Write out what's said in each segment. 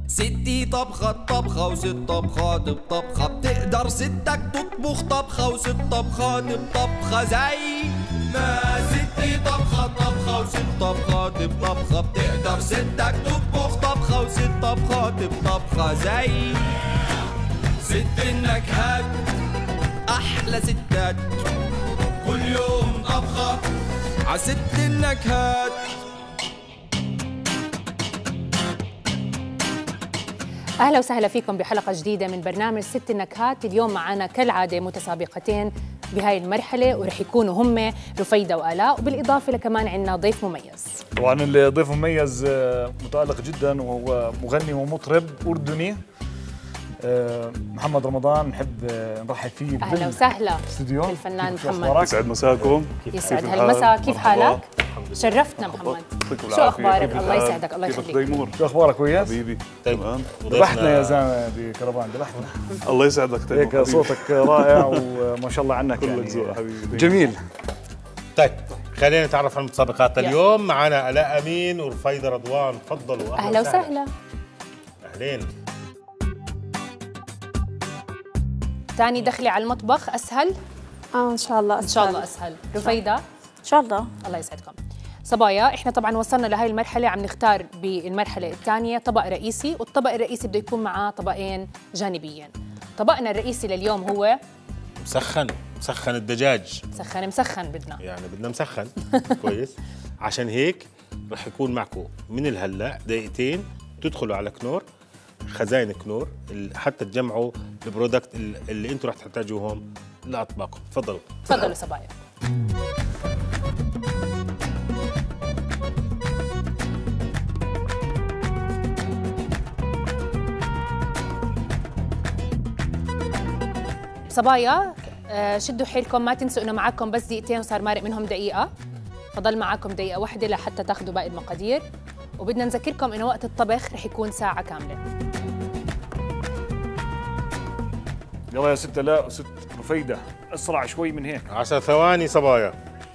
ستي طبخة طبخة وست طبخات بطبخة، بتقدر ستك تطبخ طبخة وست طبخات بطبخة زي ما ستي طبخة طبخة وست طبخات بطبخة، بتقدر ستك تطبخ طبخة وست طبخات بطبخة زي ست النكهات. أحلى ستات كل يوم طبخة عست النكهات. أهلا وسهلا فيكم بحلقة جديدة من برنامج ست النكهات. اليوم معنا كالعادة متسابقتين بهاي المرحلة، ورح يكونوا هم رفيدة وآلاء، وبالإضافة لكمان عندنا ضيف مميز. طبعا الضيف مميز متألق جدا، وهو مغني ومطرب أردني، محمد رمضان. نحب نرحب فيه. أهلا وسهلا استوديو الفنان محمد. يسعد مساكم. يسعد هالمساء. كيف حالك؟ شرفتنا محمد. شو أخبارك؟ الله يسعدك. الله يخليك. شو أخبارك وياس؟ حبيبي تمام. ذبحنا يا زلمة بكرفان، ذبحنا. الله يسعدك. هيك صوتك رائع وما شاء الله عنك، يعني حبيبي جميل. طيب خلينا نتعرف على المتسابقات اليوم. معنا آلاء أمين ورفيدة رضوان. تفضلوا. أهلا وسهلا. أهلين. تاني دخلي على المطبخ أسهل؟ إن شاء الله. إن شاء الله أسهل. رفيدة؟ إن شاء الله. الله يسعدكم. صبايا، إحنا طبعاً وصلنا لهي المرحلة، عم نختار بالمرحلة الثانية طبق رئيسي، والطبق الرئيسي بده يكون معاه طبقين جانبيين. طبقنا الرئيسي لليوم هو مسخن الدجاج. مسخن بدنا، يعني بدنا مسخن كويس. عشان هيك رح يكون معكم من الهلا دقيقتين تدخلوا على كنور، خزائن كنور، حتى تجمعوا البرودكت اللي انتم رح تحتاجوهم لاطباقكم. تفضلوا. تفضلوا صبايا. صبايا شدوا حيلكم، ما تنسوا انه معكم بس دقيقتين وصار مارق منهم دقيقة، فضل معكم دقيقة واحدة لحتى تاخذوا باقي المقادير. وبدنا نذكركم انه وقت الطبخ رح يكون ساعة كاملة. يلا يا ست آلاء وست رفيدة، أسرع شوي من هيك. 10 ثواني صبايا.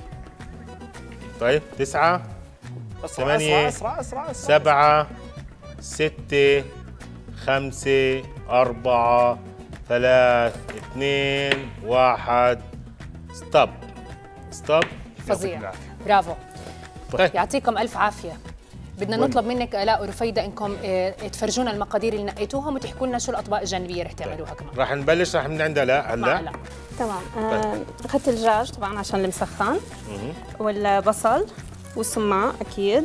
طيب 9 8 7 6 5 4 3 2 1 ستوب. فظيع، برافو. طيب يعطيكم ألف عافية. بدنا نطلب منك آلاء ورفيدة انكم تفرجونا المقادير اللي نقيتوهم وتحكوا لنا شو الأطباق الجانبية رح تعملوها كمان. رح نبلش من عند آلاء هلا. تمام. أخذت الدجاج طبعا عشان المسخن، والبصل والسماق أكيد،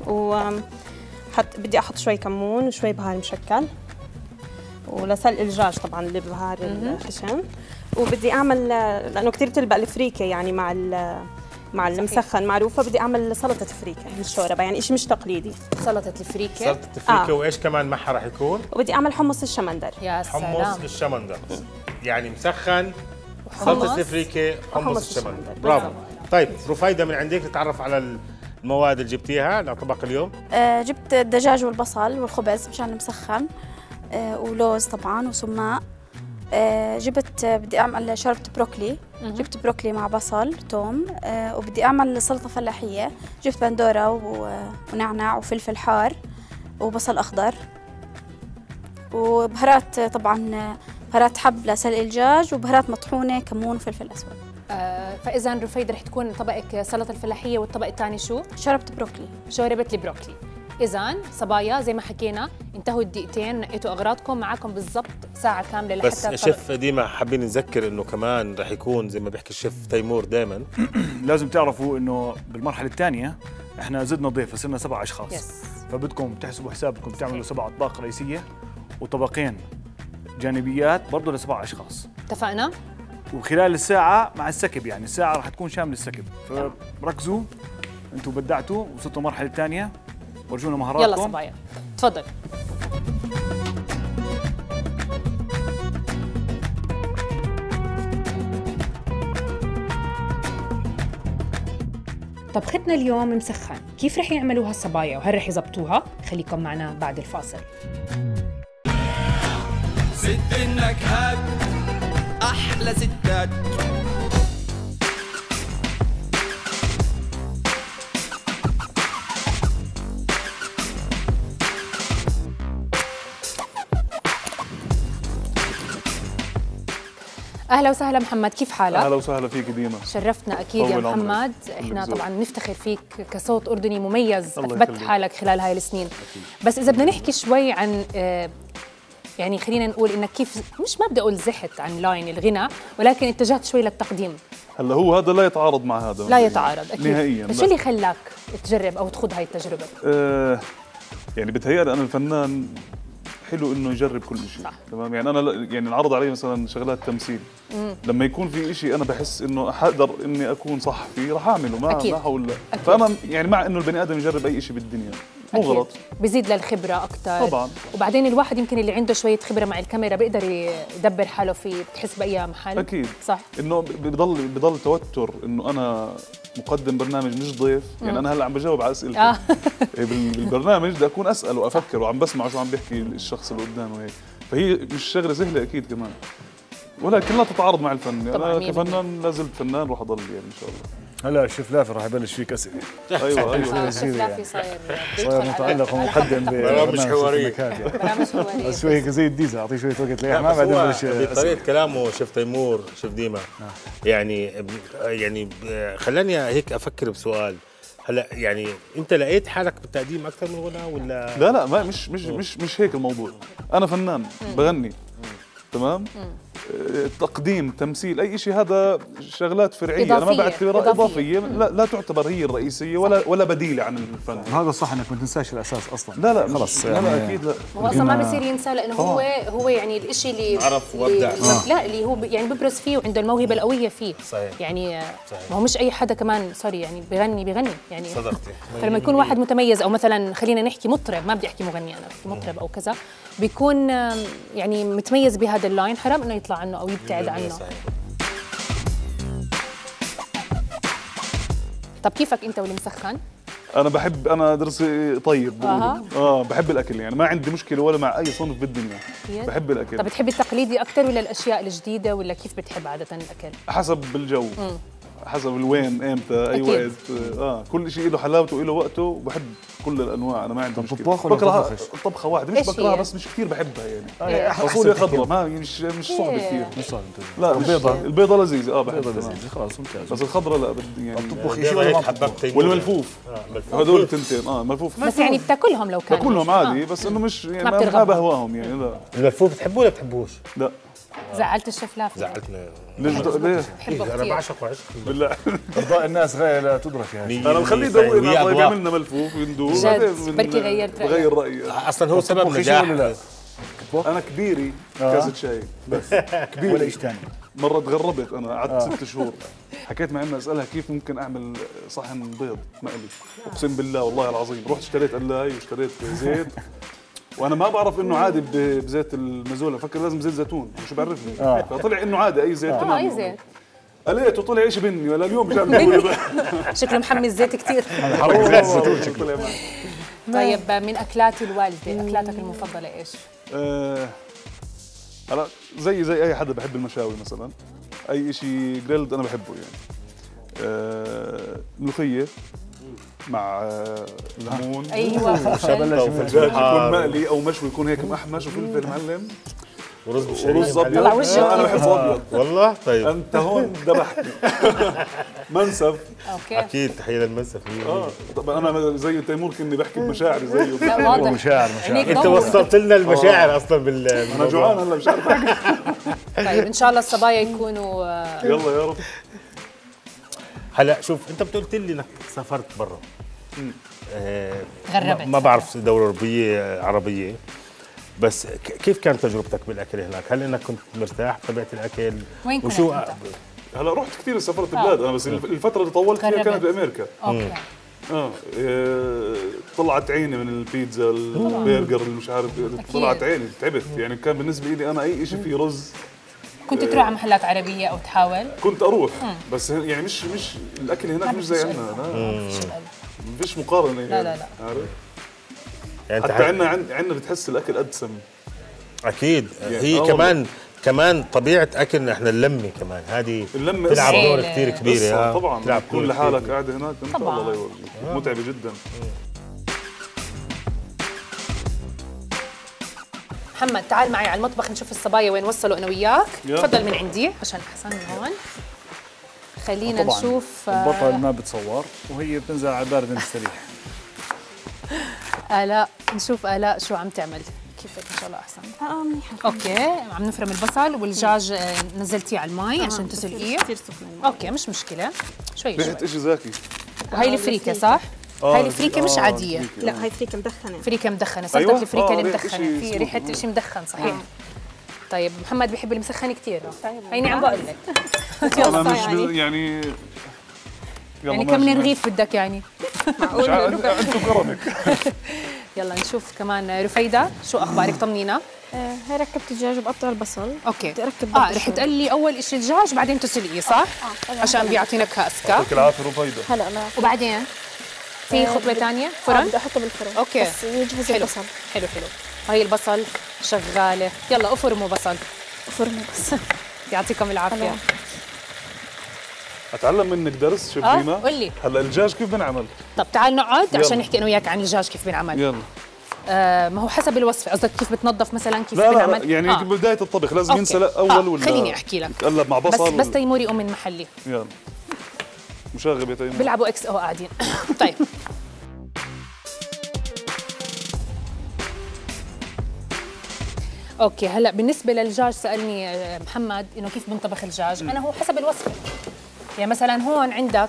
بدي أحط شوي كمون وشوي بهار مشكل، ولسلق الدجاج طبعا اللي بهار الخشن. وبدي أعمل، لأنه كثير بتلبق الفريكة يعني مع المسخن معروفة، بدي أعمل سلطة فريكة بالشوربة، يعني إشي مش تقليدي. سلطة الفريكة. وإيش كمان معها رح يكون؟ وبدي أعمل حمص الشمندر. يا سلام. حمص الشمندر، يعني مسخن، سلطة الفريكة، حمص الشمندر. برافو. طيب رفيدة، من عندك نتعرف على المواد اللي جبتيها لطبق اليوم. جبت الدجاج والبصل والخبز مشان المسخن، ولوز طبعا وسماق. بدي اعمل شوربة بروكلي. جبت بروكلي مع بصل توم. وبدي اعمل سلطة فلاحية. جبت بندورة ونعناع وفلفل حار وبصل اخضر، وبهارات طبعا بهارات حب لسلق الدجاج، وبهارات مطحونة كمون وفلفل اسود. فاذا رفيدة رح تكون طبقك سلطة الفلاحية، والطبق الثاني شو؟ شوربة بروكلي. شوربة البروكلي. إذا صبايا زي ما حكينا انتهوا الدقيقتين، نقيتوا أغراضكم، معكم بالضبط ساعة كاملة لحتى. بس شيف ديما حابين نذكر إنه كمان رح يكون زي ما بيحكي الشيف تيمور دائما لازم تعرفوا إنه بالمرحلة الثانية إحنا زدنا ضيف، فصرنا 7 أشخاص. فبدكم تحسبوا حسابكم تعملوا 7 أطباق رئيسية وطبقين جانبيات برضه ل7 أشخاص. اتفقنا؟ وخلال الساعة مع السكب، يعني الساعة رح تكون شامل السكب، فركزوا. أنتوا بدعتوا وصلتوا المرحلة الثانية، ورجونا مهاراتكم. يلا صبايا تفضل. طبختنا اليوم مسخن، كيف رح يعملوها الصبايا وهل رح يزبطوها؟ خليكم معنا بعد الفاصل. ست النكهات، أحلى ستات. اهلا وسهلا محمد، كيف حالك؟ اهلا وسهلا فيك ديما. شرفتنا اكيد يا محمد. احنا طبعا نفتخر فيك كصوت اردني مميز، اثبتت حالك خلال هاي السنين. بس اذا بدنا نحكي شوي عن يعني خلينا نقول انك كيف، مش ما بدي اقول زحت عن لاين الغنى، ولكن اتجهت شوي للتقديم. هلا هو هذا لا يتعارض مع هذا، لا يتعارض اكيد نهائيا. بس شو اللي خلاك تجرب او تخوض هاي التجربه؟ يعني بتهيألي انا الفنان حلو انه يجرب كل شيء. صح. تمام. يعني انا يعني انعرض علي مثلا شغلات تمثيل، لما يكون في شيء انا بحس انه حقدر اني اكون صح فيه راح اعمله، ما حقول لا. فانا يعني مع انه البني ادم يجرب اي شيء بالدنيا مو أكيد. غلط، بزيد للخبره اكثر طبعا. وبعدين الواحد يمكن اللي عنده شويه خبره مع الكاميرا بيقدر يدبر حاله فيه، بتحس باي محل. اكيد صح. انه بضل توتر انه انا مقدم برنامج مش ضيف. يعني انا هلا عم بجاوب على اسئلتك. بالبرنامج بدي اكون اسال وافكر وعم بسمع شو عم بيحكي الشخص اللي قدامه هيك، فهي مش شغله سهله اكيد كمان، ولكن لا تتعارض مع الفن. انا كفنان لازلت فنان راح اضل يعني ان شاء الله. هلا الشيف لافي راح يبلش فيك اسئله. ايوه الشيف لافي صاير متعلق ومقدم برامج حواريه. برامج حواريه بس شوي هيك زي الديزل، اعطيه شويه وقت ليحمى بعدين بلش. بطريقه كلامه شيف تيمور، شيف ديما، يعني خلاني هيك افكر بسؤال. هلا يعني انت لقيت حالك بالتقديم اكثر من غنى ولا لا ما مش هيك الموضوع. انا فنان بغني تمام. تقديم تمثيل اي شيء هذا شغلات فرعيه، انا ما بعتبرها اضافيه. لا تعتبر هي الرئيسيه ولا بديله عن الفن. هذا صح انك ما تنساش الاساس اصلا. لا خلص يعني لا اكيد لا. هو اصلا ما بصير ينسى لانه هو يعني الشيء اللي عرف وابدع. لا اللي هو يعني ببرز فيه وعنده الموهبه القويه فيه. صحيح. يعني صحيح. ما هو مش اي حدا كمان سوري يعني بغني يعني صدقتي. فلما يكون واحد متميز او مثلا خلينا نحكي مطرب، ما بدي احكي مغني، انا بحكي مطرب او كذا، بيكون يعني متميز بهذا اللاين، حرام انه يطلع عنه او يبتعد عنه. صحيح. طب كيفك انت واللي مسخن؟ انا درسي طيب. بحب الاكل، يعني ما عندي مشكله ولا مع اي صنف بالدنيا. بحب الاكل. طب بتحب التقليدي اكثر ولا الاشياء الجديده، ولا كيف بتحب عاده الاكل؟ حسب الجو. حسب الوين امتى اي وقت. كل شيء له حلاوته وله وقته، وبحب كل الانواع. انا ما عندي مشكله. بكره طبخه واحده، مش بكرهها بس مش كثير بحبها يعني. فاصوليا خضراء ما مش صعبه كثير. مش صعب. لا البيضه لذيذه. بحبها لذيذه خلاص ممتاز. بس الخضراء لا بدي يعني تطبخ شيء ولا حببت. والملفوف هذول التنتين. الملفوف بس يعني بتاكلهم لو كان باكلهم عادي، بس انه مش يعني ما بهواهم يعني. لا الملفوف بتحبوه ولا بتحبوش؟ لا زعلت الشيف لافي. زعلتني. ليش؟ انا بعشق وعشق بالله. ارضاء الناس غايه لا تدرك يعني. انا بخليه يدور لنا. طيب يعملنا ملفوف وندور بركي غير رايي. اصلا هو سبب نجاح. انا كبيري كاسه شاي بس كبير ولا ايش ثاني. مره تغربت، انا قعدت 6 شهور، حكيت مع امي اسالها كيف ممكن اعمل صحن بيض مقلي. اقسم بالله والله العظيم رحت اشتريت قلاي واشتريت زيت، وانا ما بعرف انه عادي بزيت المازولا، فكر لازم زيت زيتون، شو بعرفني. فطلع انه عادي اي زيت تمام. اي زيت قليته طلع ايش بني ولا اليوم مش عم شكله محمي الزيت كثير. حركه زيت الزيتون شكله. طيب من اكلات الوالده، اكلاتك المفضله ايش؟ هلا زي اي حدا بحب المشاوي مثلا، اي شيء جريلد انا بحبه يعني. ملوخيه مع ليمون. ايوه دجاج يكون مقلي او مشوي، يكون هيك محمش وفلفل معلم ورز ابيض. انا بحبه ابيض والله. طيب انت هون ذبحتني. منسف. اوكي اكيد تحيه للمنسف. طبعا انا زي تيمور كني بحكي بمشاعري زيه. لا واضح. مشاعر انت وصلت لنا المشاعر اصلا انا جوعان هلا مش عارف احكي. طيب ان شاء الله الصبايا يكونوا يلا يا رب. هلا شوف، انت قلت لي انك سافرت برا. غربت. ما بعرف دوله اوروبيه عربيه، بس كيف كانت تجربتك بالاكل هناك؟ هل انك كنت مرتاح بطبيعه الاكل؟ وين كنت وشو انت؟ هلا رحت كثير، سافرت بلاد انا، بس الفتره اللي طولت فيها كانت بامريكا. اوكي. طلعت عيني من البيتزا البرجر اللي مش عارف. طلعت عيني، تعبت يعني. كان بالنسبه لي انا اي شيء فيه رز. كنت تروح على محلات عربية او تحاول؟ كنت اروح بس يعني مش الاكل هناك مش زي عندنا. لا ما فيش مقارنه يعني. لا عارف يعني حتى عندنا بتحس الاكل ادسم. اكيد يعني هي كمان طبيعه اكلنا احنا اللمه كمان هذه تلعب دور كثير كبير. طبعا تكون لحالك قاعده هناك انت الله لا يوريك متعبه جدا. محمد تعال معي على المطبخ نشوف الصبايا وين وصلوا انا وياك. تفضل من عندي عشان احسن من هون. خلينا نشوف البطل ما بتصور وهي بتنزل على بارد نستريح. آلاء، نشوف آلاء شو عم تعمل. كيفك ان شاء الله احسن؟ منيحه. اوكي، عم نفرم البصل والدجاج نزلتيه على المي عشان تسلقيه. كثير سخنه. اوكي مش مشكله، شوي ريحه شوي. شيء زاكي. وهي الفريكه صح؟ هاي الفريكه مش عاديه. لا هاي فريكه مدخنه. فريكه مدخنه، صدق أيوة. الفريكه اللي ريحة مدخنه، إشي في ريحه شيء مدخن صحيح. طيب محمد بيحب المسخن كثير. هيني عم بقول لك. انا مش يعني يعني كم من رغيف بدك يعني؟ مش انتم كرمك. يلا نشوف كمان رفيدة، شو اخبارك؟ طمنينا. هي ركبت الدجاج وبقطع البصل. اوكي. بدي اركب رح تقلي اول شيء الدجاج بعدين تسلقيه صح؟ عشان بيعطي نكهه اذكى. يعطيك العافيه رفيدة. هلا انا وبعدين في خطوه ثانيه فرن؟ بدي احطه بالفرن. اوكي. بس يجهز حلو. البصل. حلو حلو. هاي البصل شغاله، يلا افرموا بصل. فرن بس. يعطيكم العافيه. اتعلم منك درس شبيمه. قول لي. هلا الدجاج كيف بنعمل؟ طب تعال نقعد يلا. عشان نحكي انا وياك عن الدجاج كيف بينعمل. يلا. ما هو حسب الوصفه، قصدك كيف بتنظف مثلا كيف لا بنعمل؟ لا يعني بدايه الطبخ لازم أوكي. ينسلق اول ولا خليني احكي لك. يتقلب مع بصل بس تيموري يقوم من محلي. يلا مشاغب يا تيمور. بيلعبوا اكس او قاعدين. طيب اوكي، هلا بالنسبه للدجاج سالني محمد انه كيف بنطبخ الدجاج. انا هو حسب الوصفه. يعني مثلا هون عندك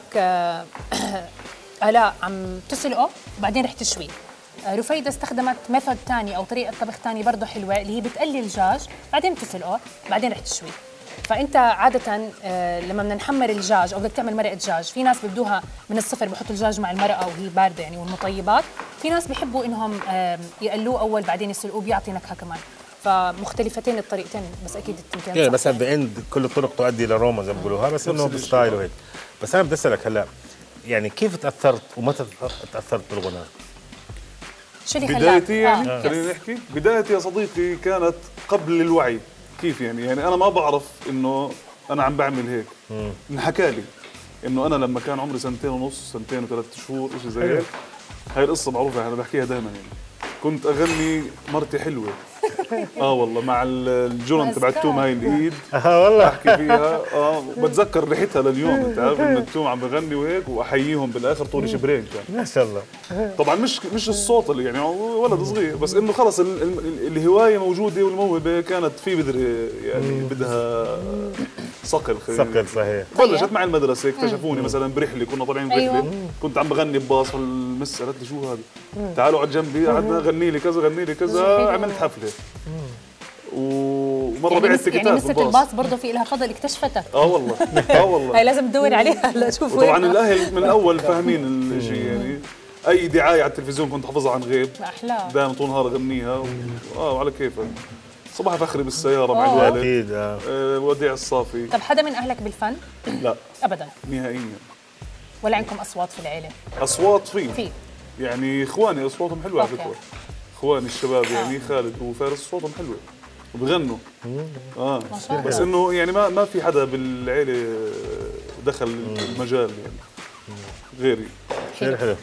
آلاء عم تسلقه وبعدين رح تشويه. رفيدة استخدمت ميثود ثاني او طريقه طبخ ثانيه برضه حلوه، اللي هي بتقلي الدجاج بعدين بتسلقه بعدين رح تشويه. فانت عاده لما بدنا نحمر الدجاج او بدك تعمل مرقه دجاج، في ناس ببدوها من الصفر بحطوا الدجاج مع المرقه وهي بارده يعني والمطيبات، في ناس بيحبوا انهم يقلوه اول بعدين يسلقوه بيعطي نكهه كمان. فمختلفتين الطريقتين، بس اكيد التنتين يعني صح. بس باند كل الطرق تؤدي الى روما زي ما بيقولوها، بس انه بستايل وهيك. بس انا بدي اسالك هلا، يعني كيف تاثرت ومتى تاثرت بالغناء؟ شو اللي خلاك؟ بدايتي يعني خلينا نحكي بدايتي يا صديقي كانت قبل الوعي. كيف يعني انا ما بعرف انه انا عم بعمل هيك. انحكى لي انه انا لما كان عمري 2.5 2 و3 شهور شيء زي هيك. هاي القصه معروفه انا بحكيها دائما يعني. كنت اغني مرتي حلوه. والله مع الجرن تبع التوم هاي الايد. والله احكي فيها بتذكر ريحتها لليوم. انت عارف ان التوم عم بغني وهيك واحييهم بالاخر طولي شبرين كان. ما شاء الله. طبعا مش الصوت اللي يعني ولد صغير، بس انه خلص الهوايه موجوده والموهبه كانت في بدري يعني بدها صقل. صقل صحيح. بلشت مع المدرسه، اكتشفوني مثلا برحله، كنا طالعين برحله كنت عم بغني بباص، فالمس قالت لي شو هذا؟ تعالوا على جنبي، قعدنا غني لي كذا غني لي كذا، عملت حفله. ومره يعني بعت تيكيتات يعني مست بالباص. الباص برضه في لها فضل، اكتشفتك. والله والله. هاي لازم تدور عليها هلا شوف وين. طبعا الاهل من الاول فاهمين الشيء يعني. اي دعايه على التلفزيون كنت حافظها عن غيب. احلام دائما طول النهار اغنيها وعلى كيفك. صباح فخري بالسياره مع الوالد. اكيد. وديع الصافي. طب حدا من اهلك بالفن؟ لا ابدا. نهائيا. ولا عندكم اصوات في العيله؟ اصوات في يعني اخواني اصواتهم حلوه على فكره. اخواني الشباب يعني خالد وفارس صوتهم حلوه وبغنوا. بس انه يعني ما في حدا بالعيله دخل المجال يعني غيري. كثير حلو.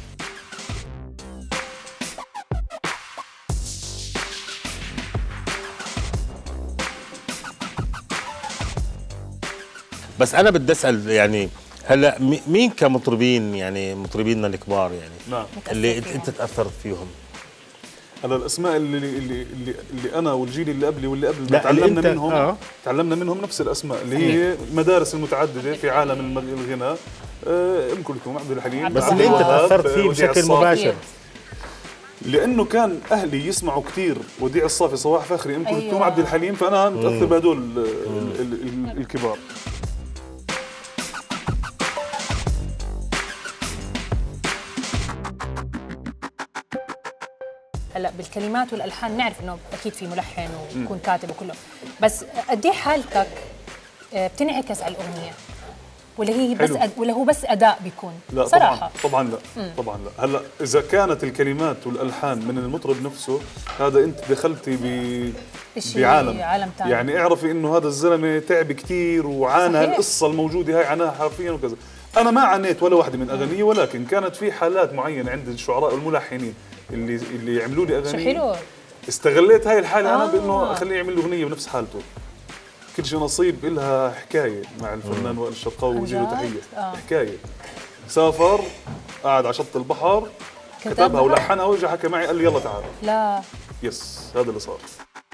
بس انا بدي اسال يعني هلا مين كمطربين يعني مطربينا الكبار يعني نعم اللي انت تاثرت فيهم؟ هلا الاسماء اللي انا والجيل اللي قبلي واللي قبل تعلمنا منهم. تعلمنا منهم نفس الاسماء اللي هي مدارس المتعدده في عالم الغناء. ام كلثوم، عبد الحليم. بس اللي انت تاثرت فيه بشكل مباشر لانه كان اهلي يسمعوا كثير وديع الصافي، صباح فخري، ام كلثوم، عبد الحليم، فانا متاثر بهدول الكبار. هلا بالكلمات والالحان نعرف انه اكيد في ملحن ويكون كاتب وكله، بس قد ايه حالتك بتنعكس على الاغنيه؟ ولا هي بس ولا هو بس اداء بيكون؟ لا صراحه طبعا لا. طبعا لا. هلا اذا كانت الكلمات والالحان من المطرب نفسه، هذا انت دخلتي بعالم ثاني. يعني اعرفي انه هذا الزلمه تعب كثير وعانى. القصه الموجوده هاي عناها حرفيا وكذا. انا ما عانيت ولا واحده من اغانيه، ولكن كانت في حالات معينه عند الشعراء والملحنين اللي يعملوا لي اغاني. شو حلو. استغليت هاي الحاله انا بانه اخليه يعمل له اغنيه بنفس حالته. كل شيء نصيب إلها حكايه مع الفنان وائل الشرقاوي، وجه له تحيه. حكايه سافر قاعد على شط البحر كتبها ولحنها ورجع حكى معي قال لي يلا تعال. لا يس هذا اللي صار.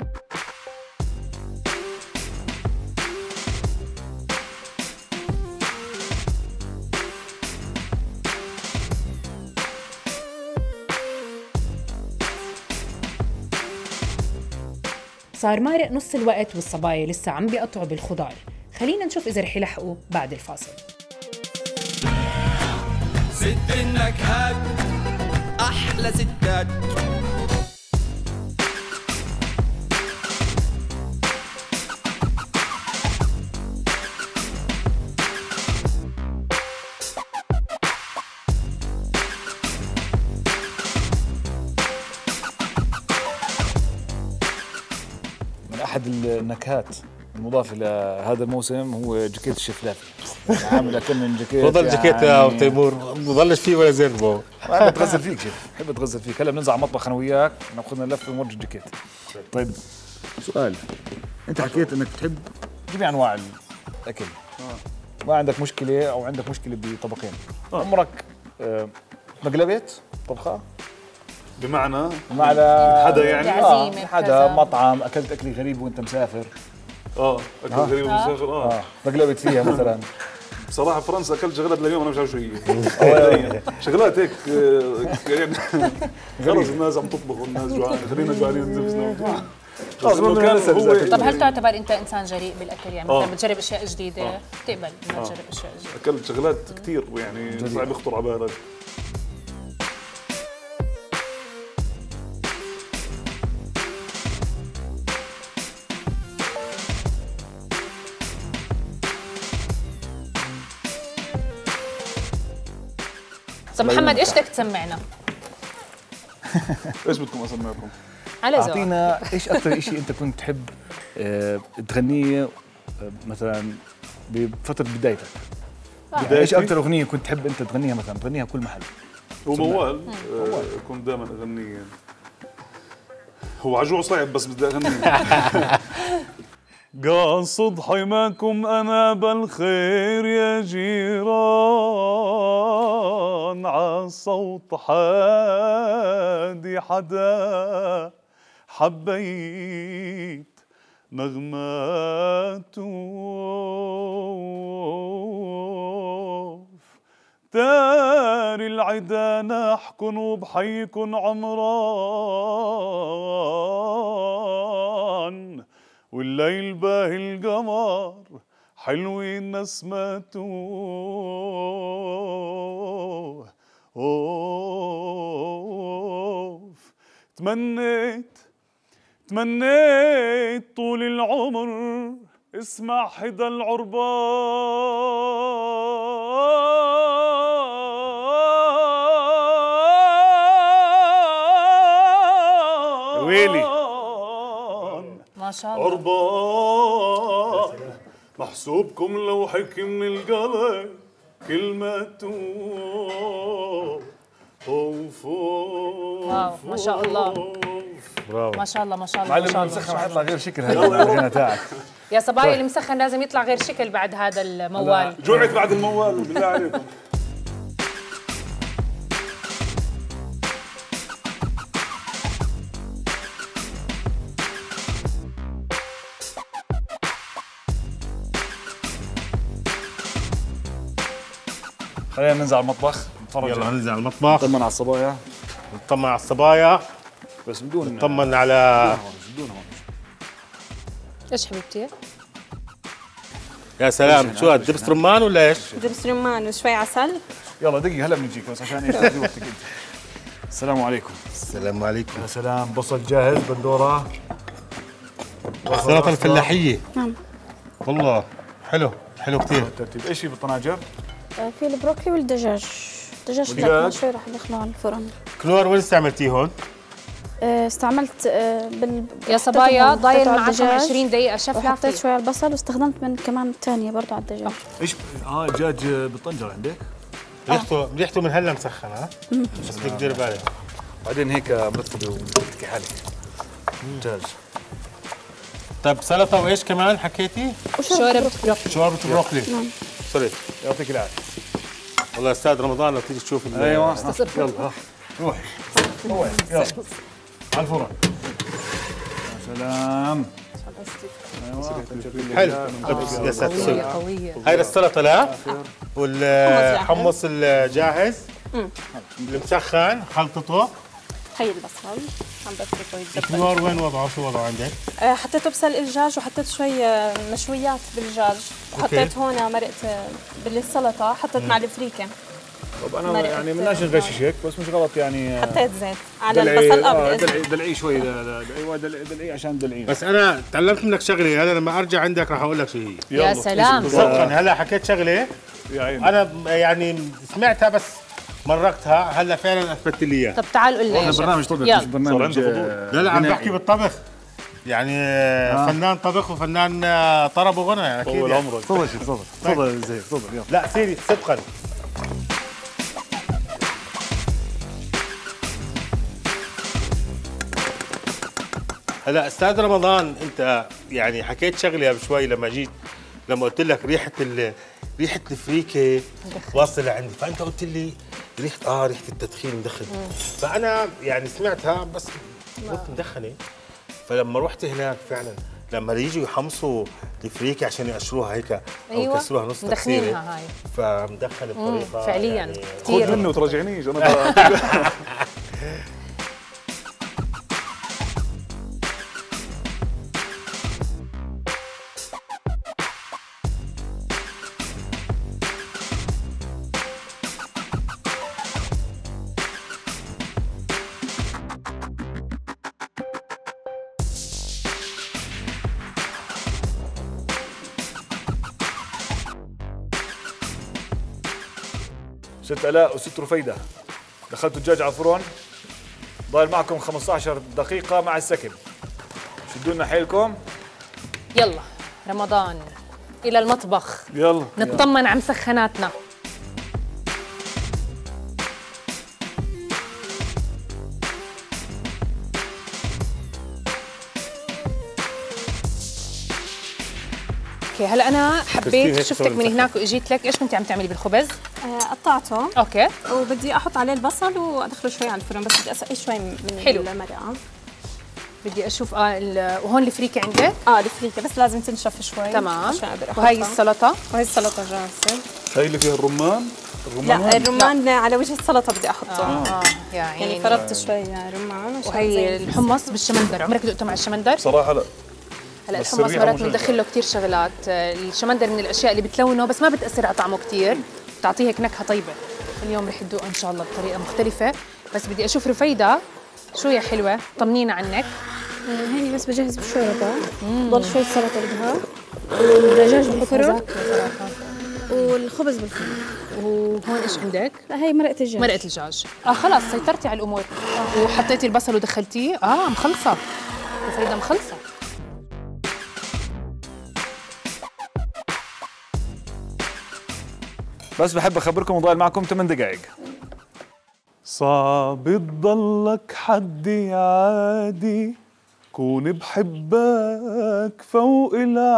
صار مارق نص الوقت والصبايا لسه عم بيقطعوا بالخضار. خلينا نشوف إذا رح يلحقوا بعد الفاصل. ست النكهات أحلى ستات. أحد النكهات المضافة لهذا الموسم هو جاكيت الشفلافي. عامل أكمل جاكيت. بضل جاكيت يا أبو تيمور، ما بضلش فيه ولا زربه. بحب أتغزل فيك شيف، بحب أتغزل فيك. هلا بننزل على المطبخ أنا وياك ناخذنا لفة ونورجي الجاكيت. طيب سؤال، أنت حكيت إنك بتحب جميع أنواع الأكل. ما عندك مشكلة أو عندك مشكلة بطبقين. عمرك مقلبت طبخة؟ بمعنى حدا يعني حدا مطعم اكلت اكل غريب وانت مسافر. اكل غريب وانت مسافر. بقلبت فيها مثلا. بصراحه فرنسا اكلت شغلات لليوم انا مش عارف شو هي. شغلات هيك يعني خلص الناس عم تطبخ والناس جوعانه، خلينا جوعانين. طب هل تعتبر انت انسان جريء بالاكل؟ يعني مثلا بتجرب اشياء جديده؟ بتقبل انك تجرب اشياء جديده؟ اكلت شغلات كثير يعني صعب يخطر على بالك. طب محمد ايش بدك تسمعنا؟ ايش بدكم اسمعكم؟ على ذوقك. اعطينا ايش اكثر شيء انت كنت تحب تغنيه مثلا بفتره بدايتك. ايش اكثر اغنيه كنت تحب انت تغنيها مثلا تغنيها بكل محل؟ هو موال كنت دائما اغنيه. هو عجوع صعب بس بدي اغنيه. قاصد حماكم أنا بالخير يا جيران، عالصوت حادي حدا حبيت نغماته، تاري العدا نحكن وبحيكن عمران، والليل باهي القمر حلوين نسمته. تمنيت طول العمر اسمع حدا العربان. ويلي ما شاء الله عربان محسوبكم لو حكي من القلب كلمته. واو ما شاء الله، برافو ما شاء الله ما شاء الله. معلم المسخن حيطلع غير شكل هذا الغنى تاعك. يا صبايا المسخن لازم يطلع غير شكل بعد هذا الموال. جوعت بعد الموال بالله عليكم. خلينا ننزل على المطبخ نتفرج. يلا ننزل على المطبخ نطمن على الصبايا. نطمن على الصبايا بس بدون نطمن على ايش حبيبتي؟ يا سلام. شو هاد دبس رمان ولا ايش؟ دبس رمان وشوي عسل. يلا دقيقة هلا بنجيك بس عشان ايش تاخذي وقتك انت. السلام عليكم. السلام عليكم. يا سلام بصل جاهز بندورة. السلطة الفلاحية. نعم والله حلو كثير. ترتيب ايش في بالطناجر؟ في البروكلي والدجاج. الدجاج لا شوي رح ندخله على الفرن. كنور وين استعملتيه هون؟ استعملت يا صبايا ضايل معكم 20 دقيقة شفلة. حطيت شوي على البصل واستخدمت من كمان الثانية برضه على الدجاج. ايش دجاج بالطنجرة عندك؟ ريحته من هلا مسخن. بس بدك تدير بالك. بعدين هيك مرتبة وبتحكي حالك. ممتاز. طيب سلطه وايش كمان حكيتي؟ شوربه بروكلي. شوربه بروكلي. صرت يعطيك العافيه. والله استاذ رمضان لو تيجي تشوف ايوه يلا روح يلا على الفرن. يا سلام. حلو. يا ساتر. قويه. هاي السلطه لا والحمص الجاهز المسخن خلطته. هي البصل عم بتركه يتدبل. النار وين وضعه؟ شو وضعه عندك؟ حطيته بسلق الدجاج وحطيت شوي مشويات بالدجاج وحطيت هون مرقه بالسلطه حطيت مع الفريكه. طب انا يعني بدناش نغششك بس مش غلط يعني حطيت زيت على البصل دلعيه شوي ايوه دلعيه عشان دلعيه. بس انا تعلمت منك شغله، هلا لما ارجع عندك راح اقول لك شو هي. يا سلام. صدقا هلا حكيت شغله يا عيني. انا يعني سمعتها بس مرقتها، هلا فعلا اثبتت لي اياها. طب تعالوا قول لنا احنا برنامج طبخ مش برنامج لا عم بحكي بالطبخ يعني فنان طبخ وفنان طرب وغنى اكيد. طول عمرك. تفضل زي تفضل يلا. لا سيدي صدقا. هلا استاذ رمضان انت يعني حكيت شغله بشوي لما قلت لك ريحه الفريكه واصله عندي، فانت قلت لي ريحه التدخين مدخن. فانا يعني سمعتها بس قلت مدخنه. فلما رحت هناك فعلا لما يجوا يحمصوا الفريكه عشان يقشروها هيك او يكسروها نص تكسيره هاي فمدخنه بطريقه فعليا يعني كثير. خذ مني وتراجعنيش انا ست آلاء وست رفيدة دخلتوا الدجاج على الفرن، ضايل معكم 15 دقيقة مع السكب. شدوا لنا حيلكم. يلا رمضان إلى المطبخ. يلا نطمن على مسخناتنا. اوكي هلا انا حبيت شفتك من هناك واجيت لك، ايش كنتي عم تعملي بالخبز؟ قطعته اوكي وبدي احط عليه البصل وادخله شوي على الفرن، بس بدي اسقي شوي من حلو. المرقه. بدي اشوف وهون الفريكه عندك؟ الفريكه بس لازم تنشف شوي. تمام. عشان اقدر احطها. وهي السلطه؟ وهي السلطه جاهزه. هي اللي فيها الرمان. لا الرمان على وجه السلطه بدي احطه. يا عيني. يعني فرطت شوي رمان. وهي الحمص بالشمندر، عمرك دقته مع الشمندر؟ صراحه لا. هلا الحمص مرات بندخل له كثير شغلات، الشمندر من الاشياء اللي بتلونه بس ما بتاثر على طعمه كثير، بتعطيه هيك نكهه طيبه. اليوم رح ندوقه ان شاء الله بطريقه مختلفه، بس بدي اشوف رفيده شو يا حلوه، طمنينا عنك. هيني بس بجهز بالشوربه، ضل شوي سلطه بدها، والدجاج بالفرن والخبز بالفرن. وهون ايش عندك؟ لا هي مرقه الدجاج. مرقه الدجاج. خلاص سيطرتي على الامور. وحطيتي البصل ودخلتيه. مخلصه رفيده مخلصه. بس بحب اخبركم وضايل معكم 8 دقائق. صعب تضلك حدي عادي، كون بحبك فوق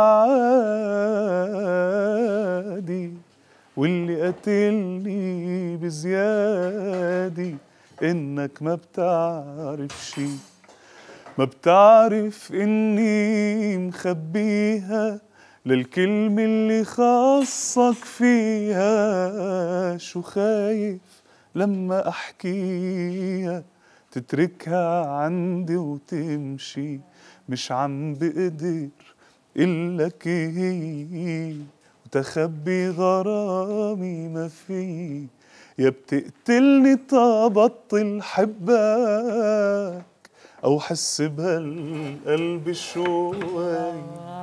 العادي، واللي قتلني بزيادي انك ما بتعرف شي، ما بتعرف اني مخبيها للكلمة اللي خاصك فيها، شو خايف لما احكيها تتركها عندي وتمشي، مش عم بقدر إلك هي وتخبي غرامي ما في، يا بتقتلني طابطل حبك أو حس بهالقلب شوي.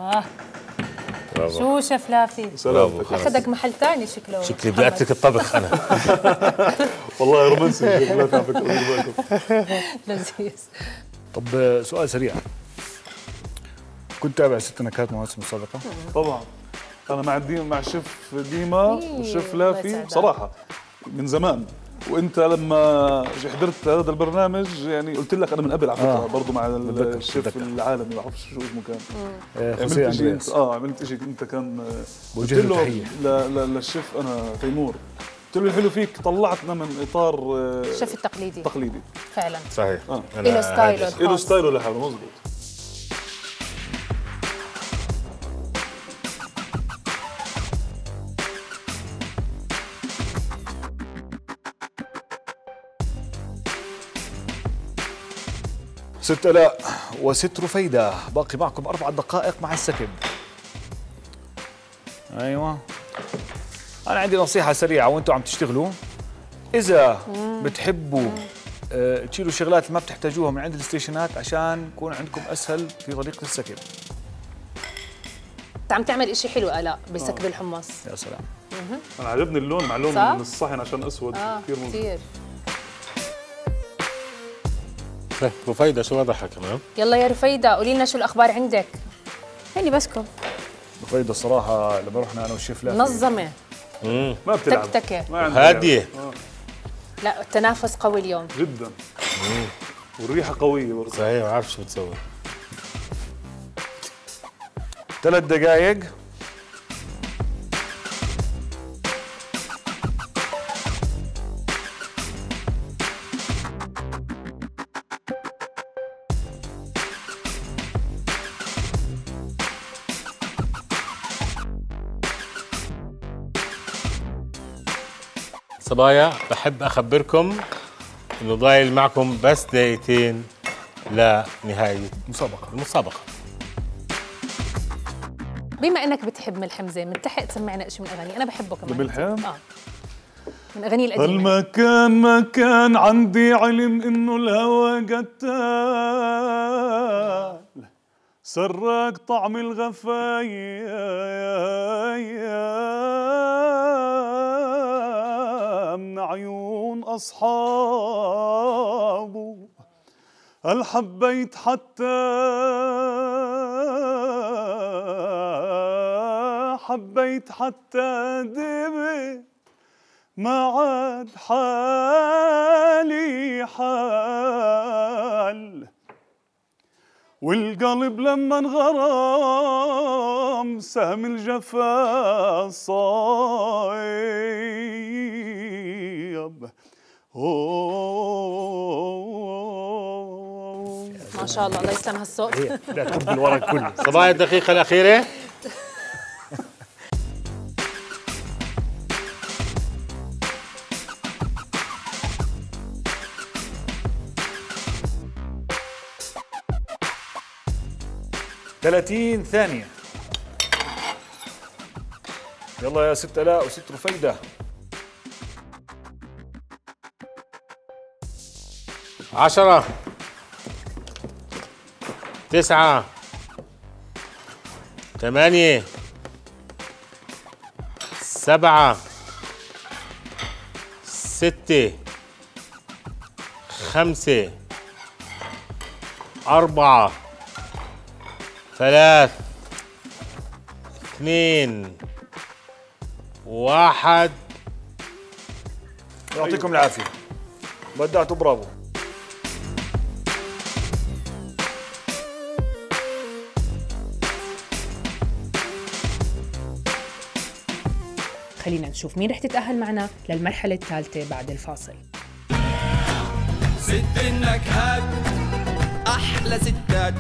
شو شيف لافي؟ سلامتك. اخذك محل ثاني شكله. شكلي بدي اترك الطبخ انا. والله رومانسي لا تعرفك. لذيذ. طب سؤال سريع، كنت تابع ست نكهات مواسم السابقة؟ طبعا انا مع الشيف ديما والشيف لافي الله بصراحه من زمان، وانت لما حضرت هذا البرنامج يعني قلت لك انا من قبل على فكره برضه مع الشيف العالمي ما بعرفش شو اسمه كان. عملت شيء عملت شيء انت كان قلت له للشيف انا تيمور، قلت له الحلو فيك طلعتنا من اطار الشيف التقليدي فعلا صحيح. له ستايله الخاص، له ستايله لحاله مظبوط. ست آلاء وست رفيدة، باقي معكم 4 دقائق مع السكب. ايوه انا عندي نصيحة سريعة وانتم عم تشتغلوا، اذا بتحبوا تشيلوا شغلات اللي ما بتحتاجوها من عند الستيشنات عشان يكون عندكم اسهل في طريقة السكب. انت عم تعمل اشي حلو آلاء بسكب الحمص. يا سلام. انا عجبني اللون مع لون الصحن عشان اسود كثير. طيب رفيدة شو وضعها كمان؟ يلا يا رفيدة قولي لنا شو الأخبار عندك؟ هني بسكب. رفيدة الصراحة لما رحنا أنا والشيف لافي منظمة ما بتلعب تكتكة هادية. لا التنافس قوي اليوم جدا والريحة قوية برضه. صحيح ما بعرف شو بتسوي. 3 دقائق. صبايا بحب أخبركم إنه ضايل معكم بس دقيقتين لنهاية المسابقة. بما انك بتحب ملحم زين ملتحق تسمعنا شيء من اغاني، انا بحبه كمان. ملحم؟ من اغاني القديمه. المكان ما كان عندي علم انه الهوى قتال، سرق طعم الغفايا من عيون اصحابه، هل حبيت حتى دبت ما عاد حالي حال، والقلب لما انغرام سهم الجفا صايب. ما شاء الله الله يسلم هالصوت. لا تكب الورق كله. صبايا الدقيقة الأخيرة. – 30 ثانية. يلا يا ست آلاء وست رفيدة. 10 9 8 7 6 5 4 3 2 1. يعطيكم العافية. بدعتوا برافو. خلينا نشوف مين رح تتأهل معنا للمرحلة الثالثة بعد الفاصل. ست النكهات أحلى ستات.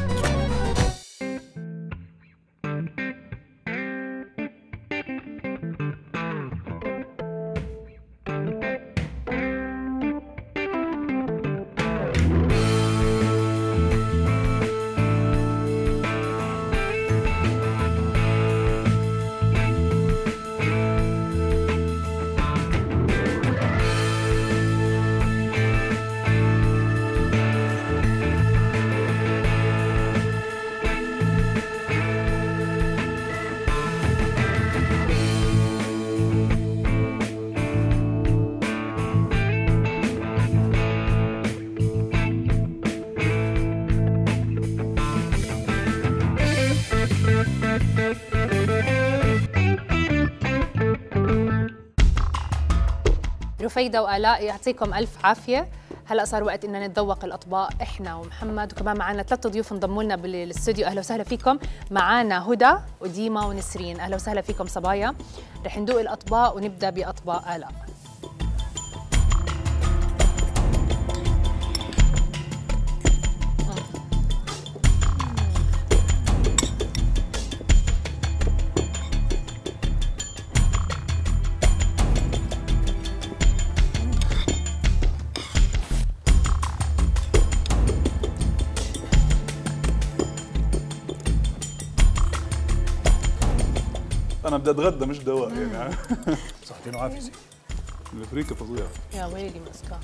رفيدة وآلاء يعطيكم ألف عافية. هلا صار وقت اننا نتذوق الاطباق احنا ومحمد، وكمان معنا 3 ضيوف انضموا لنا بالاستوديو. اهلا وسهلا فيكم. معنا هدى وديما ونسرين. اهلا وسهلا فيكم صبايا. رح ندوق الاطباق ونبدا باطباق آلاء. انا بدي اتغدى مش دواء يعني. صحتين وعافيه. الافريقي فظيع. يا ويلي مسكان.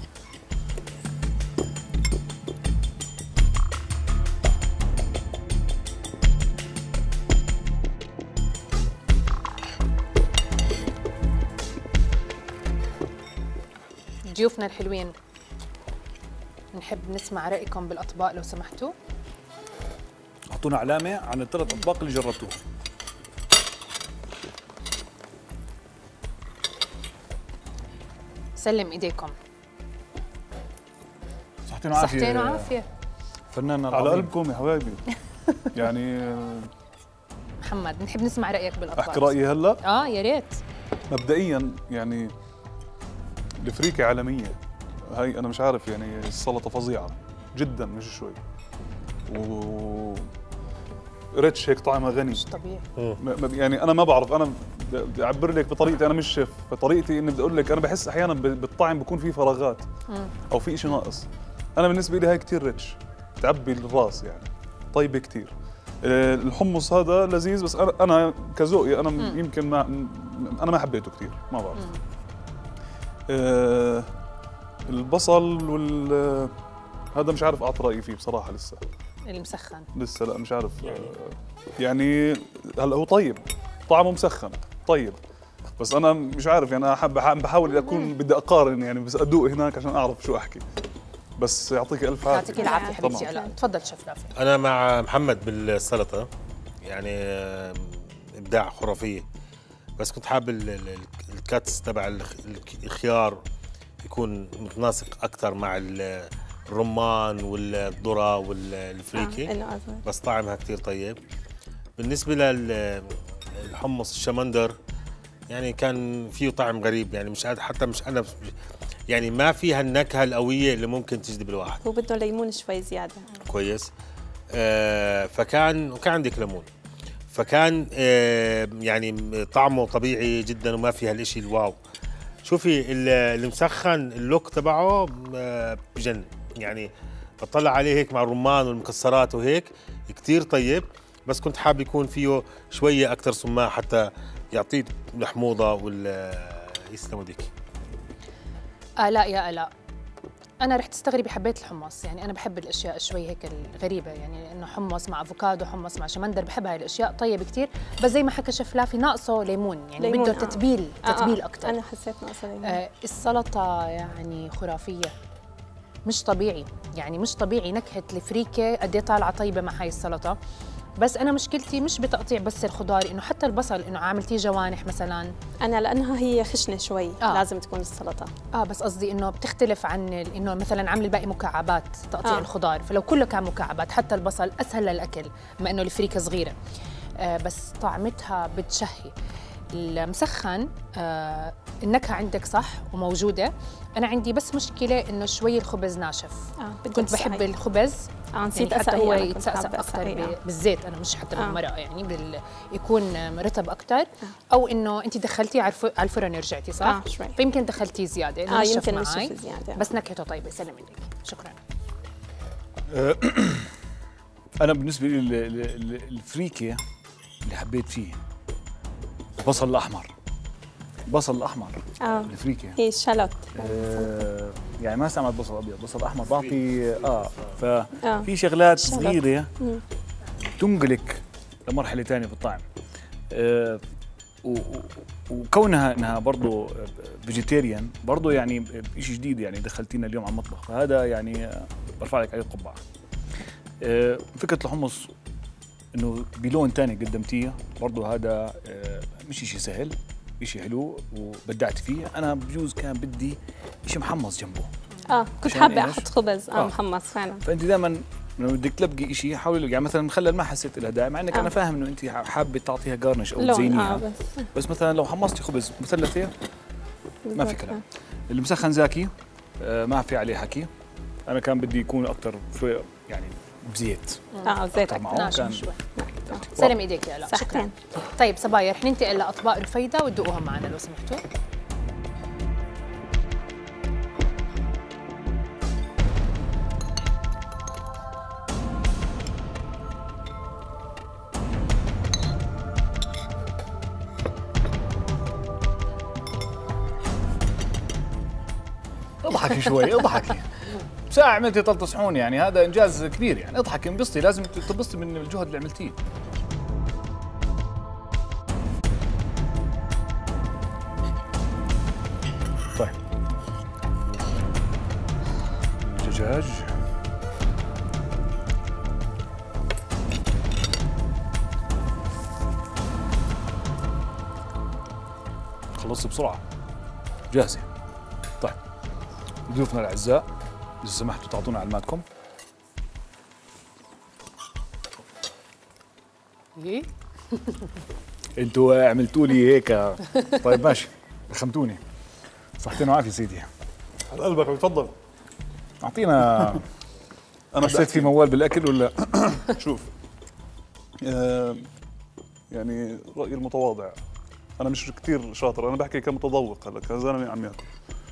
ضيوفنا الحلوين، نحب نسمع رأيكم بالأطباق لو سمحتوا. اعطونا علامه عن ال3 اطباق اللي جربتوها. سلم ايديكم. صحتين وعافيه. صحتين وعافيه. فنان على قلبكم يا حبايبي. يعني محمد نحب نسمع رايك بالاطباق. احكي رايي هلا؟ يا ريت. مبدئيا يعني الافريقي عالميه، هاي انا مش عارف يعني السلطه فظيعه جدا مش شوي، و ريتش هيك طعمها غني مش طبيعي. يعني انا ما بعرف، انا بدي اعبر لك بطريقتي، انا مش شيف، بطريقتي اني بدي اقول لك انا بحس احيانا بالطعم بكون فيه فراغات او في شيء ناقص. انا بالنسبه لي هاي كثير ريتش، تعبي الراس يعني، طيبه كثير. الحمص هذا لذيذ بس انا كذوقي انا يمكن انا ما حبيته كثير، ما بعرف. البصل هذا مش عارف اعطي رايي فيه بصراحه لسه. المسخن لسه لا مش عارف يعني هلا هو طيب، طعمه مسخن طيب، بس انا مش عارف يعني. انا بحاول اكون بدي اقارن يعني، بس ادوق هناك عشان اعرف شو احكي. بس يعطيك الف عافيه. يعطيك العافيه حبيبتي. لا تفضل شيف رافع. انا مع محمد بالسلطه يعني ابداع خرافيه، بس كنت حابب الكاتس تبع الخيار يكون متناسق اكثر مع الرمان والذره والفريكي، بس طعمها كثير طيب. بالنسبه للحمص الشمندر يعني كان فيه طعم غريب يعني، مش حتى مش انا يعني ما فيها النكهه القويه اللي ممكن تجذب الواحد. هو بده ليمون شوي زياده. كويس. وكان عندك ليمون، فكان يعني طعمه طبيعي جدا وما فيها الاشي الواو. شوفي المسخن اللوك تبعه بجن يعني، بطلع عليه هيك مع الرمان والمكسرات وهيك كتير طيب، بس كنت حابب يكون فيه شوية أكثر سماء حتى يعطيه الحموضة يسلموا ديك. لا يا آلاء، أنا رح تستغربي حبيت الحمص، يعني أنا بحب الأشياء شوي هيك الغريبة، يعني إنه حمص مع أفوكادو، حمص مع شمندر، بحب هاي الأشياء طيب كتير، بس زي ما حكى شيف لافي ناقصه ليمون، يعني بده تتبيل أكتر. أنا حسيت ناقصه ليمون. السلطة يعني خرافية، مش طبيعي، يعني مش طبيعي نكهة الفريكة قد ايه طالعة طيبة مع هاي السلطة. بس أنا مشكلتي مش بتقطيع بس الخضار، إنه حتى البصل إنه عاملتيه جوانح مثلا. أنا لأنها هي خشنة شوي لازم تكون السلطة. بس قصدي إنه بتختلف عن إنه مثلا عامل الباقي مكعبات تقطيع الخضار، فلو كله كان مكعبات حتى البصل أسهل للأكل، بما إنه الفريكة صغيرة. بس طعمتها بتشهي. المسخن النكهة عندك صح وموجودة، أنا عندي بس مشكلة إنه شوي الخبز ناشف. كنت بحب الخبز نسيت يعني حتى هو يتسقسق أكثر بالزيت، أنا مش حتى بالمرقة يعني يكون رطب أكثر. أو إنه أنت دخلتيه على الفرن ورجعتي صح؟ شوي. فيمكن دخلتيه زيادة. يمكن نشف زيادة. بس نكهته طيبة. سلم منك. شكرا. أنا بالنسبة لي الفريكة اللي حبيت فيه البصل الأحمر. البصل الأحمر الفريكة هي الشالوت. يعني ما استعملت بصل أبيض، بصل أحمر بعطي ففي شغلات صغيرة تنقلك لمرحلة ثانية بالطعم. وكونها انها برضه فيجيتيريان برضه يعني شيء جديد يعني دخلتينا اليوم على المطبخ، فهذا يعني برفع لك عليه القبعة. فكرة الحمص انه بلون ثاني قدمتيه برضه، هذا مش شيء سهل، إشي حلو وبدعت فيه. انا بجوز كان بدي إشي محمص جنبه. كنت عشان حابه إيش؟ احط خبز محمص فعلا. فانت دائما لما بدك تلبقي شيء حاولي، يعني مثلا مخلل ما حسيت لها دائما، مع انك انا فاهم انه انت حابه تعطيها جارنش او تزينيها، بس مثلا لو حمصتي خبز مثلثه ما في كلام. المسخن زاكي ما في عليه حكي. انا كان بدي يكون اكثر شوي يعني بزيت. زيت ناشف شوي. سلم ايديك يا لا. شكرا. طيب صبايا رح ننتقل لاطباق رفيده وتدوقوها معنا لو سمحتوا. اضحكي شوي اضحكي. ساعة عملتي طلة صحون، يعني هذا انجاز كبير، يعني اضحكي انبسطي، لازم تنبسطي من الجهد اللي عملتيه. طيب الدجاج خلصت بسرعة جاهزة. طيب ضيوفنا الاعزاء اذا سمحتوا تعطونا علاماتكم. ايه انتوا عملتوا لي هيك. طيب ماشي رخمتوني. صحتين وعافيه سيدي. على قلبك تفضل. اعطينا. انا حسيت في موال بالاكل ولا؟ شوف يعني رايي المتواضع، انا مش كثير شاطر، انا بحكي كمتذوق هلا كزلمه عم ياكل.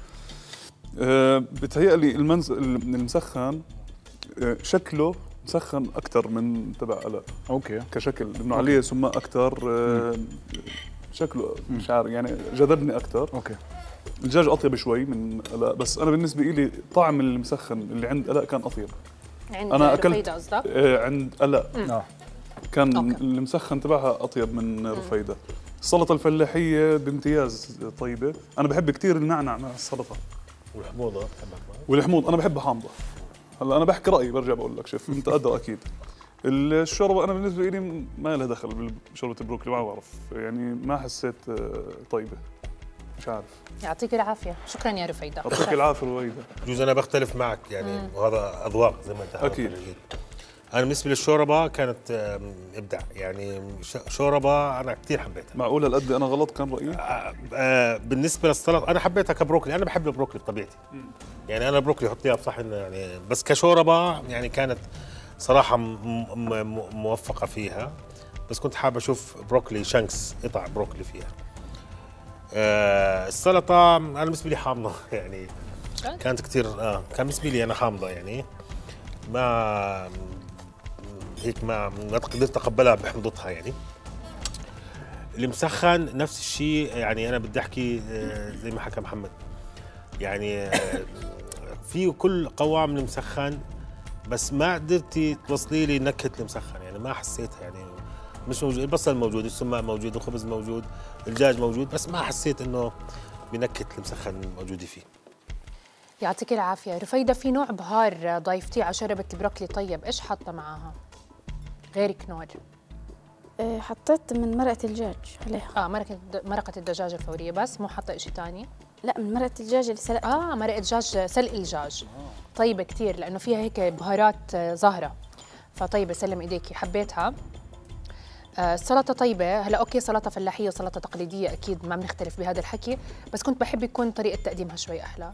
بتهيألي المسخن شكله مسخن اكثر من تبع الاء. اوكي كشكل لانه عليه سماء اكثر. شكله مش عارف يعني جذبني اكثر. اوكي الدجاج اطيب شوي من الاء، بس انا بالنسبه لي طعم المسخن اللي عند الاء كان اطيب. عند انا اكلت رفيدة قصدك؟ عند الاء كان المسخن تبعها اطيب من رفيدة. السلطه الفلاحيه بامتياز طيبه. انا بحب كثير النعنع مع السلطه. والحموضه والحموض انا بحبها حامضه. هلا انا بحكي رايي، برجع بقول لك شيف انت ادرى اكيد. الشوربه انا بالنسبه لي ما لها دخل بشوربه البروكلي، ما بعرف يعني ما حسيت طيبه، مش عارف. يعطيك العافيه. شكرا يا رفيدة. يعطيك العافيه رويدة. بجوز انا بختلف معك يعني وهذا اذواق زي ما انت اكيد. انا بالنسبه للشوربه كانت ابداع، يعني شوربه انا كثير حبيتها. معقول هالقد انا غلط كان رايي؟ بالنسبه للسلطه انا حبيتها كبروكلي، انا بحب البروكلي بطبيعتي. يعني انا البروكلي حطيها بصحن يعني، بس كشوربه يعني كانت صراحه موفقه فيها. بس كنت حابب اشوف بروكلي شانكس، قطع بروكلي فيها. السلطه انا بالنسبه لي حامضه يعني كانت كثير كان بالنسبه لي انا حامضه يعني ما هيك ما قدرت اتقبلها بحمضتها يعني. المسخن نفس الشيء، يعني انا بدي احكي زي ما حكى محمد يعني فيه كل قوام المسخن، بس ما قدرتي توصلي لي نكهه المسخن، يعني ما حسيتها يعني مش موجود. البصل موجود، السماء موجود، الخبز موجود، الدجاج موجود، بس ما حسيت انه بنكهه المسخن موجوده فيه. يعطيك العافيه. رفيدة في نوع بهار ضايفتيه على شوربه البروكلي، طيب ايش حاطه معاها غير كنور؟ حطيت من مرقة الدجاج عليها. مرقة الدجاج الفورية بس، مو حاطة شيء ثاني؟ لا من مرقة الدجاج اللي سلقتها. مرقة دجاج سلق الدجاج. طيبة كثير لأنه فيها هيك بهارات ظاهرة، فطيبة سلم إيديكي حبيتها. السلطة طيبة. هلا أوكي سلطة فلاحية وسلطة تقليدية أكيد ما بنختلف بهذا الحكي، بس كنت بحب يكون طريقة تقديمها شوي أحلى.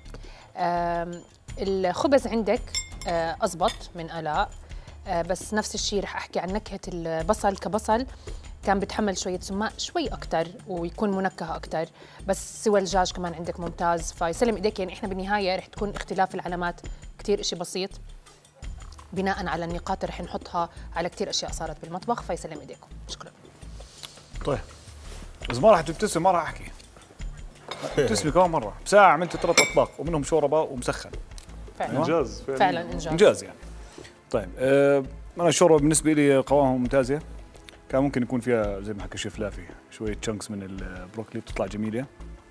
الخبز عندك أزبط من آلاء، بس نفس الشيء رح أحكي عن نكهة البصل كبصل، كان بتحمل شوية سماء شوي أكتر ويكون منكه أكتر، بس سوى الدجاج كمان عندك ممتاز. فيسلم إيديك. يعني إحنا بالنهاية رح تكون اختلاف العلامات كتير إشي بسيط بناء على النقاط اللي رح نحطها على كتير أشياء صارت بالمطبخ. فيسلم إيديكم. شكرا. طيب إذا ما راح تبتسم ما راح أحكي. ابتسمي كمان مرة. بساعة عملت 3 أطباق ومنهم شوربة ومسخن. فعلا إنجاز فعلا إنجاز. إنجاز يعني. طيب أنا الشوربة بالنسبة لي قوامها ممتازة. كان ممكن يكون فيها زي ما حكى شيف لافي شوية تشانكس من البروكلي بتطلع جميلة.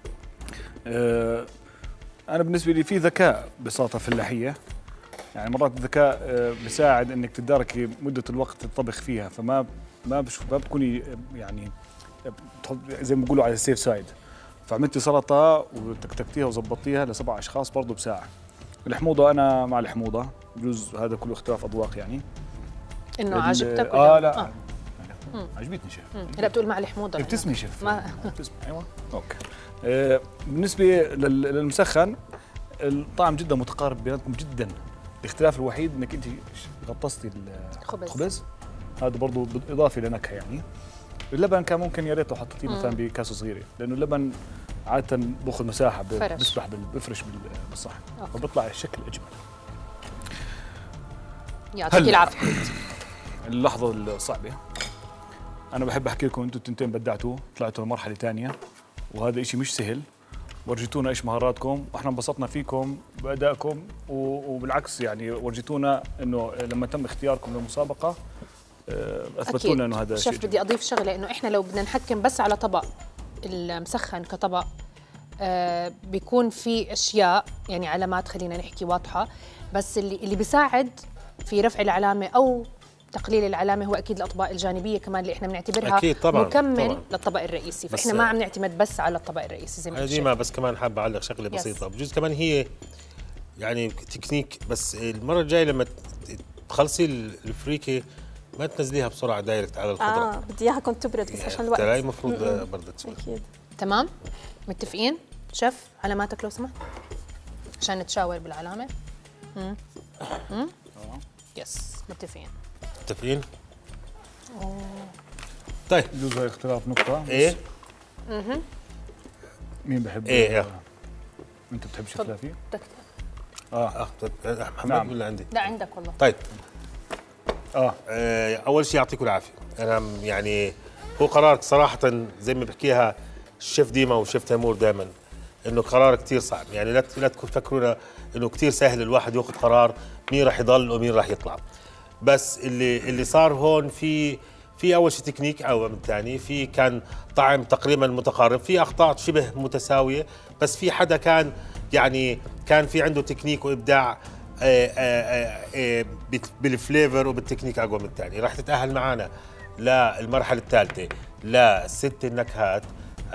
أنا بالنسبة لي في ذكاء بساطة فلاحية، يعني مرات الذكاء بيساعد إنك تداركي مدة الوقت الطبخ فيها، فما ما بتكوني يعني تحط زي ما بيقولوا على السيف سايد. فعملتي سلطه وتكتكتيها وظبطيها ل7 اشخاص برضه بساعه. الحموضه انا مع الحموضه، بجوز هذا كله اختلاف اذواق يعني. انه عجبتك ولا لا عجبتني شيف. لا بتقول مع الحموضه بتسمي شيف بتسمي. ايوه اوكي. بالنسبه للمسخن الطعم جدا متقارب بيناتكم جدا. الاختلاف الوحيد انك انت غطستي الخبز، هذا برضه اضافه لنكهه يعني. اللبن كان ممكن يا ريت لو حطيتيه مثلا بكاسه صغيره، لانه اللبن عاده بياخذ مساحه، بيسبح بفرش بالصحن، فبيطلع الشكل اجمل. يعطيك العافيه. اللحظه الصعبه انا بحب احكي لكم، انتم التنتين بدعتوا طلعتوا لمرحله ثانيه، وهذا شيء مش سهل. ورجيتونا ايش مهاراتكم، واحنا انبسطنا فيكم بادائكم، وبالعكس يعني ورجيتونا انه لما تم اختياركم للمسابقه اثبتوا لنا انه هذا شيء. شيف بدي اضيف شغله، انه احنا لو بدنا نحكم بس على طبق المسخن كطبق بيكون في اشياء يعني علامات خلينا نحكي واضحه، بس اللي بيساعد في رفع العلامه او تقليل العلامه هو اكيد الاطباق الجانبيه كمان اللي احنا بنعتبرها أكيد طبعاً مكمل طبعاً للطبق الرئيسي، فاحنا ما عم نعتمد بس على الطبق الرئيسي زي ما ديما. بس كمان حابب اعلق شغله بسيطه، بجوز كمان هي يعني تكنيك، بس المره الجايه لما تخلصي الفريكه ما تنزليها بسرعه دايركت على الخضره. بدي اياها كنت تبرد بس عشان الوقت. تلاقي المفروض بردت شوي. اكيد. تمام متفقين. شيف علاماتك لو سمحت عشان نتشاور بالعلامه. يس متفقين. متفقين. طيب بجوز هاي اختلاف نقطه. ايه مين بحب؟ ايه انت بتحبش الثلاثيه؟ محمد نعم. ولا عندي؟ لا عندك والله. طيب اول شيء يعطيكم العافيه. انا يعني هو قرارك صراحه زي ما بحكيها الشيف ديما والشيف تيمور دائما، انه قرار كثير صعب. يعني لا تفكرونا انه كثير سهل الواحد ياخذ قرار مين راح يضل ومين راح يطلع. بس اللي صار هون في اول شيء تكنيك، او ثاني في كان طعم تقريبا متقارب، في اخطاء شبه متساويه، بس في حدا كان يعني كان في عنده تكنيك وابداع بالفليفر وبالتكنيك اقوى من الثاني. راح تتاهل معنا للمرحله الثالثه لست النكهات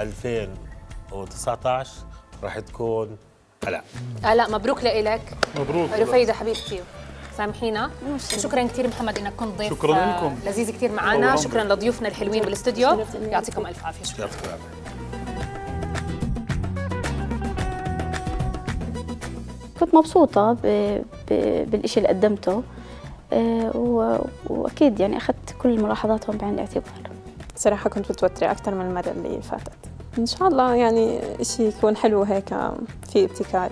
2019 راح تكون آلاء. مبروك لإلك. مبروك رفيدة حبيبتي سامحينا. شكرا كثير محمد انك كنت ضيف شكرا لكم لذيذ كثير معنا. شكرا لضيوفنا الحلوين بالاستوديو، يعطيكم الف عافيه. شكرا. يعطيكم العافيه. كنت مبسوطة بالإشي اللي قدمته، وأكيد يعني أخذت كل الملاحظات بعين الاعتبار. صراحة كنت متوترة أكثر من المرة اللي فاتت. إن شاء الله يعني إشي يكون حلو هيك، في ابتكار.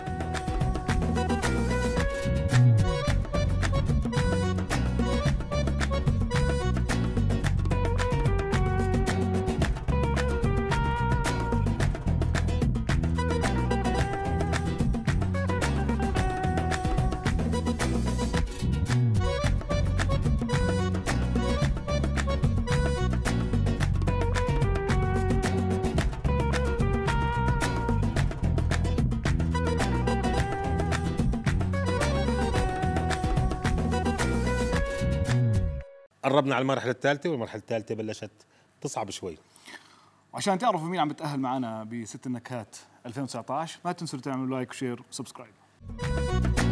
قربنا على المرحله الثالثه، والمرحله الثالثه بلشت تصعب شوي. عشان تعرفوا مين عم بتأهل معنا بست النكهات 2019 ما تنسوا تعملوا لايك وشير وسبسكرايب.